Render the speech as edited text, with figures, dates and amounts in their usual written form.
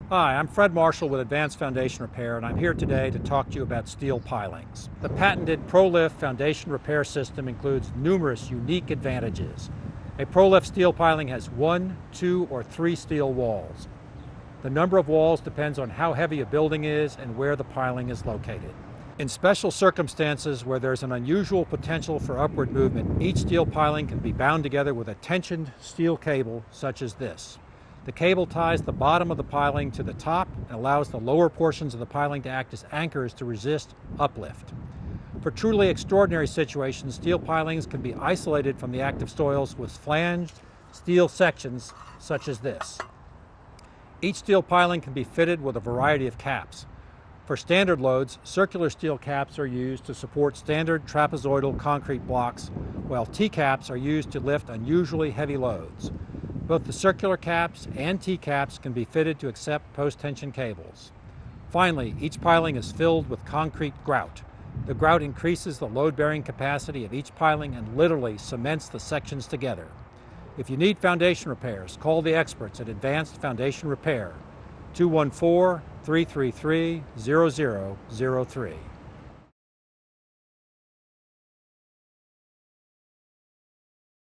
Hi, I'm Fred Marshal with Advanced Foundation Repair, and I'm here today to talk to you about steel pilings. The patented ProLift foundation repair system includes numerous unique advantages. A ProLift steel piling has 1, 2, or 3 steel walls. The number of walls depends on how heavy a building is and where the piling is located. In special circumstances where there's an unusual potential for upward movement, each steel piling can be bound together with a tensioned steel cable such as this. The cable ties the bottom of the piling to the top and allows the lower portions of the piling to act as anchors to resist uplift. For truly extraordinary situations, steel pilings can be isolated from the active soils with flanged steel sections such as this. Each steel piling can be fitted with a variety of caps. For standard loads, circular steel caps are used to support standard trapezoidal concrete blocks, while T-caps are used to lift unusually heavy loads. Both the circular caps and T-caps can be fitted to accept post-tension cables. Finally, each piling is filled with concrete grout. The grout increases the load-bearing capacity of each piling and literally cements the sections together. If you need foundation repairs, call the experts at Advanced Foundation Repair, 214-333-0003.